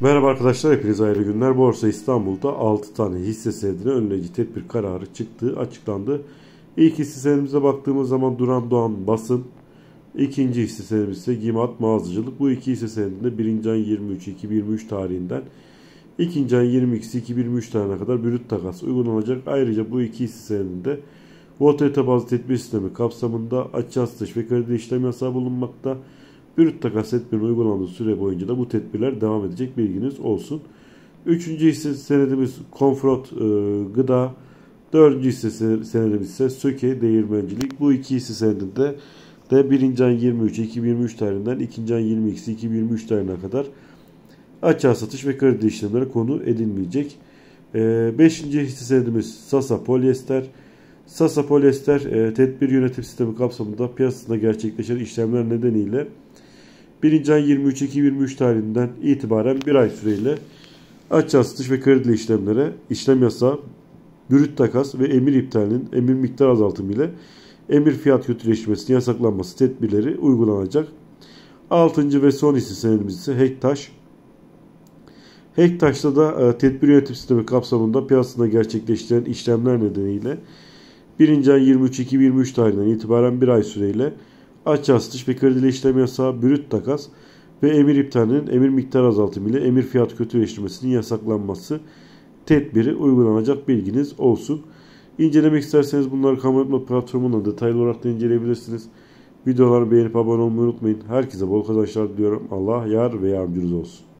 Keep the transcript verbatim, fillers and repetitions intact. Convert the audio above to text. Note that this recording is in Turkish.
Merhaba arkadaşlar, hepinize hayırlı günler. Borsa İstanbul'da altı tane hisse senedine önleyici tedbir kararı çıktığı açıklandı. İlk hisse senedimize baktığımız zaman Duran Doğan Basın, ikinci hisse senedimiz ise Gimat Mağazacılık. Bu iki hisse senedinde birinci ay yirmi üç iki bin yirmi üç tarihinden ikinci ay yirmi ikisi iki bin yirmi üç tarihine kadar brüt takas uygulanacak. Ayrıca bu iki hisse senedinde volatilite bazlı tedbir sistemi kapsamında açığa satış ve kredi işlem yasağı bulunmakta. Brüt takas tedbirinin uygulandığı süre boyunca da bu tedbirler devam edecek, bilginiz olsun. Üçüncü hisse senedimiz Konfrot e, Gıda. Dördüncü hisse senedimiz ise Söke Değirmencilik. Bu iki hisse senedinde de birinci ay yirmi üç iki bin yirmi üç tarihinden ikinci ay yirmi ikisi iki bin yirmi üç tarihine kadar açığa satış ve kredi işlemleri konu edilmeyecek. E, beşinci hisse senedimiz Sasa Polyester. Sasa Polyester e, tedbir yönetim sistemi kapsamında piyasasında gerçekleşen işlemler nedeniyle birinci ay yirmi üç iki bin yirmi üç tarihinden itibaren bir ay süreyle açığa satış ve kredi işlemlere işlem yasağı, brüt takas ve emir iptalinin emir miktar azaltımı ile emir fiyat kötüleşmesinin yasaklanması tedbirleri uygulanacak. Altıncı ve son hisse senedimiz ise Hektaş. Hektaş'ta da e, tedbir yönetim sistemi kapsamında piyasasında gerçekleştirilen işlemler nedeniyle birinci ay yirmi üç iki bin yirmi üç tarihinden itibaren bir ay süreyle açığa satış ve kredi işlem yasağı, brüt takas ve emir iptalinin emir miktar azaltımı ile emir fiyat kötüleşmesinin yasaklanması tedbiri uygulanacak, bilginiz olsun. İncelemek isterseniz bunları kamu platformundan detaylı olarak da inceleyebilirsiniz. Videoları beğenip abone olmayı unutmayın. Herkese bol kazançlar diliyorum. Allah yar ve yardımcınız olsun.